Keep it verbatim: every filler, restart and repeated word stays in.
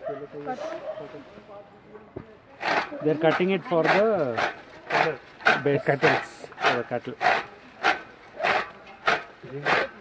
They are cutting it for the base cattle. For the cattle.